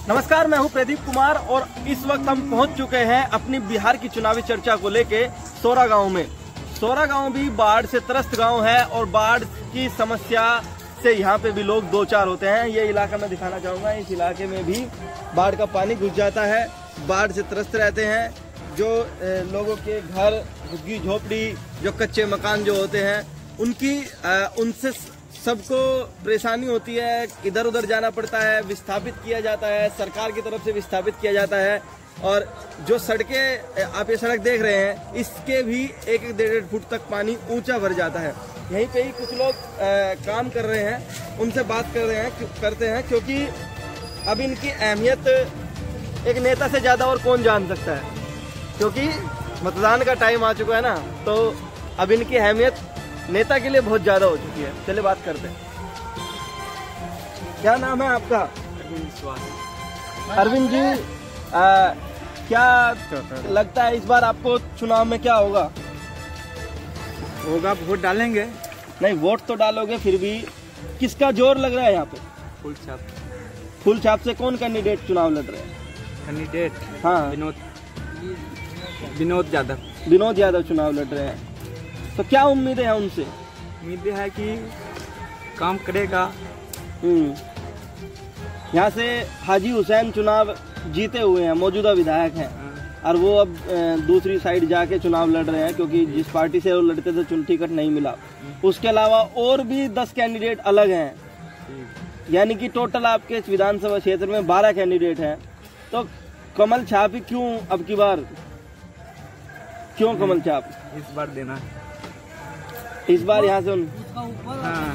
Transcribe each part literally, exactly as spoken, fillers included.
नमस्कार, मैं हूं प्रदीप कुमार और इस वक्त हम पहुंच चुके हैं अपनी बिहार की चुनावी चर्चा को लेके सोरा गांव में। सोरा गांव भी बाढ़ से त्रस्त गांव है और बाढ़ की समस्या से यहाँ पे भी लोग दो चार होते हैं। ये इलाका मैं दिखाना चाहूँगा। इस इलाके में भी बाढ़ का पानी घुस जाता है, बाढ़ से त्रस्त रहते हैं। जो लोगों के घर, झुग्गी झोपड़ी, जो कच्चे मकान जो होते हैं, उनकी उनसे सबको परेशानी होती है। इधर उधर जाना पड़ता है, विस्थापित किया जाता है, सरकार की तरफ से विस्थापित किया जाता है। और जो सड़कें आप ये सड़क देख रहे हैं, इसके भी एक एक डेढ़ डेढ़ फुट तक पानी ऊंचा भर जाता है। यहीं पे ही कुछ लोग आ, काम कर रहे हैं, उनसे बात कर रहे हैं करते हैं क्योंकि अब इनकी अहमियत एक नेता से ज़्यादा और कौन जान सकता है, क्योंकि मतदान का टाइम आ चुका है ना, तो अब इनकी अहमियत नेता के लिए बहुत ज्यादा हो चुकी है। चलिए बात करते हैं। क्या नाम है आपका? अरविंद जी, आ, क्या लगता है इस बार आपको चुनाव में क्या होगा? होगा, वोट डालेंगे। नहीं, वोट तो डालोगे, फिर भी किसका जोर लग रहा है यहाँ पे? फुल छाप। फुल छाप से कौन कैंडिडेट चुनाव लड़ रहे हैं? कैंडिडेट हाँ, विनोद विनोद यादव। विनोद यादव चुनाव लड़ रहे हैं, तो क्या उम्मीदें हैं उनसे? उम्मीद है कि काम करेगा। हम्म यहाँ से हाजी हुसैन चुनाव जीते हुए हैं, मौजूदा विधायक हैं, और वो अब दूसरी साइड जाके चुनाव लड़ रहे हैं क्योंकि जिस पार्टी से वो लड़ते थे चुन टिकट नहीं मिला। उसके अलावा और भी दस कैंडिडेट अलग हैं, यानी कि टोटल आपके विधानसभा क्षेत्र में बारह कैंडिडेट हैं। तो कमल छाप ही क्यों अब की बार? क्यों कमल छाप इस बार देना है? इस बार यहाँ से उन हाँ।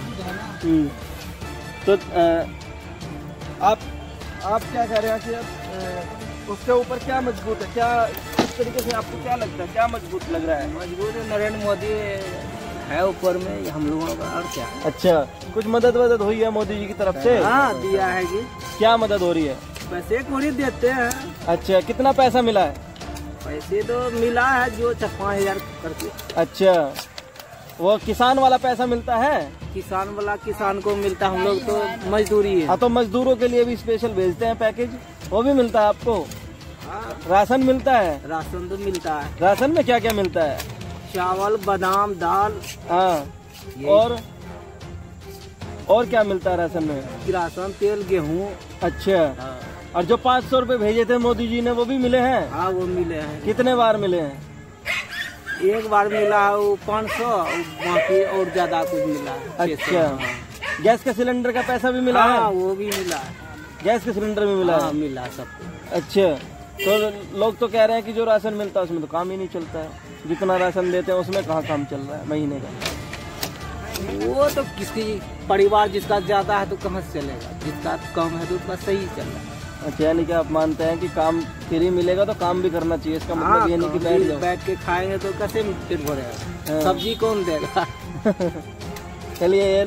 तो आ, आप आप क्या कह रहे हैं कि अब उसके ऊपर क्या मजबूत है? क्या इस तरीके से आपको क्या लगता है, क्या मजबूत लग रहा है? मजबूत नरेंद्र मोदी है ऊपर में, हम लोगों का और क्या। अच्छा, कुछ मदद वदद हुई है मोदी जी की तरफ से? हाँ, दिया है कि क्या मदद हो रही है? पैसे कोड़ी देते हैं। अच्छा, कितना पैसा मिला है? पैसे तो मिला है जो पाँच हजार करके। अच्छा, वो किसान वाला पैसा मिलता है? किसान वाला किसान को मिलता, हम लोग तो मजदूरी है। हाँ, तो मजदूरों के लिए भी स्पेशल भेजते हैं पैकेज, वो भी मिलता है आपको? हाँ, राशन मिलता है? राशन तो मिलता है। राशन में क्या क्या मिलता है? चावल, बादाम, दाल। हाँ, और और क्या मिलता है राशन में? राशन, तेल, गेहूँ। अच्छा, हाँ। और जो पाँच सौ रूपये भेजे थे मोदी जी ने, वो भी मिले हैं? हाँ, वो मिले हैं। कितने बार मिले हैं? एक बार मिला है वो पाँच सौ, बाकी और ज्यादा कुछ मिला है। अच्छा, गैस का सिलेंडर का पैसा भी मिला है? हाँ, वो भी मिला है। गैस के सिलेंडर भी मिला हाँ, है? मिला सबको। अच्छा, तो लोग तो कह रहे हैं कि जो राशन मिलता है उसमें तो काम ही नहीं चलता है, जितना राशन देते हैं उसमें कहाँ काम चल रहा है महीने का? वो तो किसी परिवार जिसका ज्यादा है तो कहाँ से चलेगा, जिसका कम है तो उसका सही चल रहा है। अच्छा, यानी कि आप मानते हैं कि काम फ्री मिलेगा तो काम भी करना चाहिए, इसका मतलब हाँ, ये नहीं कि बैठ जाओ। बैठ के खाएंगे तो कैसे पेट भरेगा? हाँ। सब्जी कौन देगा? चलिए, ये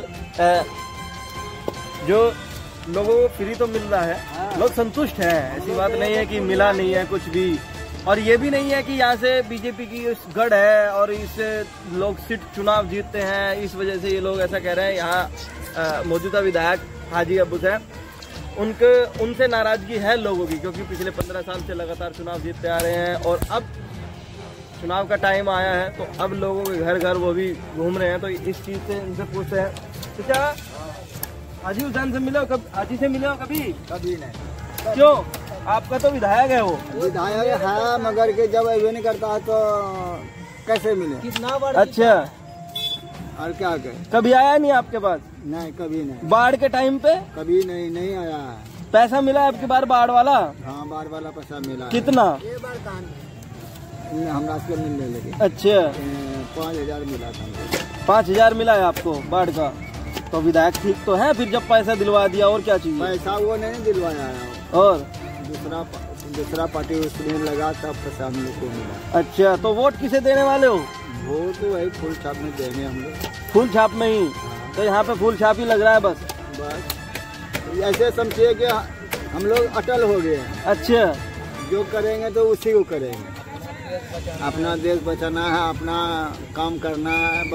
जो लोगों को फ्री तो मिल रहा है, हाँ। लोग संतुष्ट हैं, ऐसी बात नहीं है कि मिला नहीं है कुछ भी। और ये भी नहीं है कि यहाँ से बीजेपी की गढ़ है और इससे लोग सीट चुनाव जीतते हैं, इस वजह से ये लोग ऐसा कह रहे हैं। यहाँ मौजूदा विधायक हाजी अब्बू है, उनके उनसे नाराजगी है लोगों की, क्योंकि पिछले पंद्रह साल से लगातार चुनाव जीतते आ रहे हैं और अब चुनाव का टाइम आया है तो अब लोगों के घर घर वो भी घूम रहे हैं। तो इस चीज़ से इनसे पूछते हैं, तो क्या हाजी हुसैन से मिले हो? कब हाजी से मिले हो कभी? कभी नहीं। क्यों? आपका तो विधायक है वो। विधायक है, मगर के जब अभी नहीं करता है तो कैसे मिले? कितना बार? अच्छा, और क्या कहे? कभी आया नहीं आपके पास? नहीं, कभी नहीं। बाढ़ के टाइम पे कभी नहीं नहीं आया है। पैसा मिला है आपकी बार बाढ़ वाला? हाँ, बार वाला पैसा मिला। कितना? हमरा से मिलने लगे। अच्छा, पाँच हजार मिला था। पाँच हजार मिला है आपको बाढ़ का? तो विधायक ठीक तो है फिर, जब पैसा दिलवा दिया, और क्या चाहिए? पैसा वो नहीं दिलवाया है, और दूसरा दूसरा पार्टी उसमें लगा तब पैसा हम लोग को मिला। अच्छा, तो वोट किसे देने वाले हो? वोट तो वही फुल छाप में देंगे हम लोग। फुल छाप में ही? तो यहाँ पे फुल छाप ही लग रहा है बस? बस ऐसे समझिए कि हम लोग अटल हो गए हैं। अच्छा, जो करेंगे तो उसी को करेंगे। अपना देश बचाना है, अपना काम करना है, बस।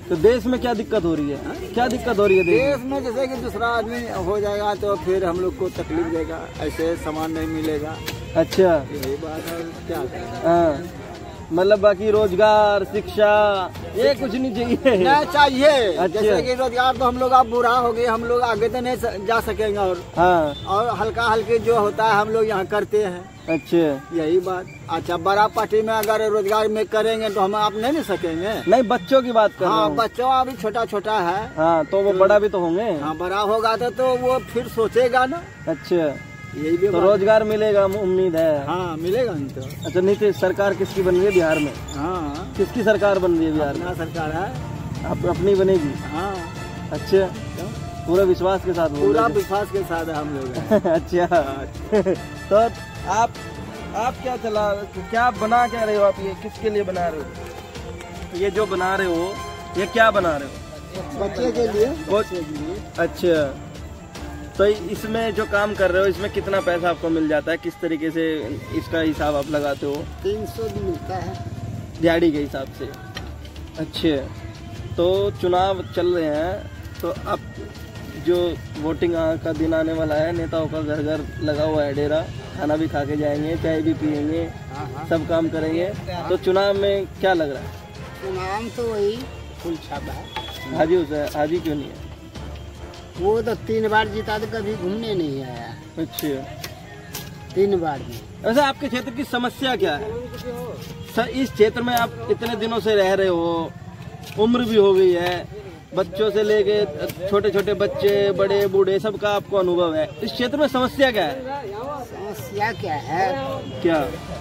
तो देश में क्या दिक्कत हो रही है? हा? क्या दिक्कत हो रही है देश, देश में? जैसे कि दूसरा आदमी हो जाएगा तो फिर हम लोग को तकलीफ देगा, ऐसे सामान नहीं मिलेगा। अच्छा, यही बात है, क्या करें। हाँ, मतलब बाकी रोजगार, शिक्षा, ये कुछ नहीं चाहिए? नहीं चाहिए। अच्छा। जैसे कि रोजगार तो हम लोग अब बुरा हो गए, हम लोग आगे तो नहीं जा सकेंगे। और हाँ, और हल्का हल्के जो होता है हम लोग यहाँ करते हैं। अच्छा, यही बात। अच्छा, बड़ा पार्टी में अगर रोजगार में करेंगे तो हम आप नहीं ले सकेंगे। नहीं, बच्चों की बात कर रहा हाँ, हूँ। बच्चों अभी छोटा छोटा है। हाँ, तो वो बड़ा भी तो होंगे। हाँ, बड़ा होगा तो, तो वो फिर सोचेगा ना। अच्छा, यही भी तो बात। रोजगार मिलेगा, उम्मीद है? हाँ, मिलेगा नहीं तो। अच्छा, नीतीश सरकार किसकी बन रही है बिहार में? हाँ, किसकी सरकार बन रही है बिहार में? अपना सरकार है। आप अपनी बनेगी? हाँ, अच्छा, पूरा विश्वास के साथ बोल पूरा रहे थे। विश्वास के साथ है हम लोग। अच्छा, तो आप आप क्या चला क्या बना क्या रहे हो आप? ये किसके लिए बना रहे हो? ये जो बना रहे हो ये क्या बना रहे हो? बच्चे के लिए। बच्चे के लिए। अच्छा, तो इसमें जो काम कर रहे हो इसमें कितना पैसा आपको मिल जाता है? किस तरीके से इसका हिसाब आप लगाते हो? तीन सौ भी मिलता है दिहाड़ी के हिसाब से। अच्छे, तो चुनाव चल रहे हैं तो अब जो वोटिंग का दिन आने वाला है, नेताओं का घर घर लगा हुआ है डेरा, खाना भी खा के जाएंगे, चाय भी पियेंगे, सब काम करेंगे। तो चुनाव में क्या लग रहा है? चुनाव तो वही फुल छापा है। हाजी हुसैन, हाजी क्यों नहीं है? वो तो तीन बार जीता तो कभी घूमने नहीं आया। अच्छा, तीन बार में। वैसे आपके क्षेत्र की समस्या क्या है सर? इस क्षेत्र में आप इतने दिनों से रह रहे हो, उम्र भी हो गई है, बच्चों से लेके छोटे छोटे बच्चे, बड़े बूढ़े, सबका आपको अनुभव है। इस क्षेत्र में समस्या क्या है? समस्या क्या है? क्या?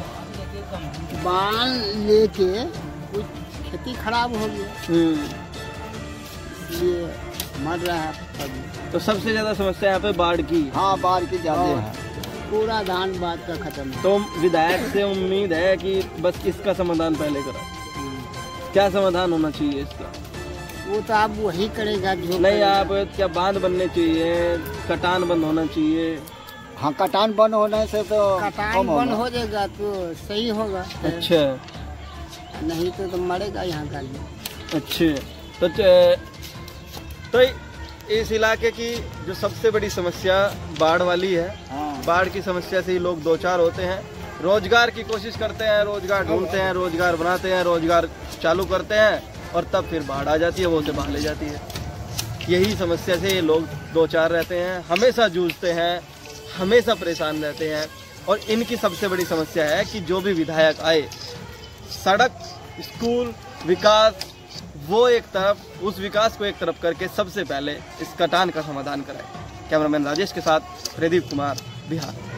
बाल लेके कुछ खेती खराब हो गया, हम्म, इसलिए मर रहा है अभी। तो सबसे ज्यादा समस्या यहाँ पे बाढ़ की। हाँ, बाढ़ की ज्यादा है। पूरा धान बात का खत्म है। तो विधायक से उम्मीद है कि बस इसका समाधान पहले करो। क्या समाधान होना चाहिए इसका? वो तो आप वही करेगा जो नहीं, आप क्या बांध बनने चाहिए, कटान बंद होना चाहिए? हाँ, कटान बंद होने से तो कटान बंद हो जाएगा तो सही होगा। अच्छा, नहीं तो, तो मरेगा यहाँ का। अच्छे, तो तो इस इलाके की जो सबसे बड़ी समस्या बाढ़ वाली है। हाँ। बाढ़ की समस्या से ही लोग दो चार होते हैं, रोजगार की कोशिश करते हैं, रोजगार ढूंढते हैं, रोजगार बनाते हैं, रोजगार चालू करते हैं, और तब फिर बाढ़ आ जाती है, वो उसे बहा ले जाती है। यही समस्या से ये लोग दो चार रहते हैं, हमेशा जूझते हैं, हमेशा परेशान रहते हैं। और इनकी सबसे बड़ी समस्या है कि जो भी विधायक आए, सड़क, स्कूल, विकास, वो एक तरफ, उस विकास को एक तरफ करके सबसे पहले इस कटान का समाधान कराए। कैमरामैन राजेश के साथ प्रदीप कुमार, बिहार।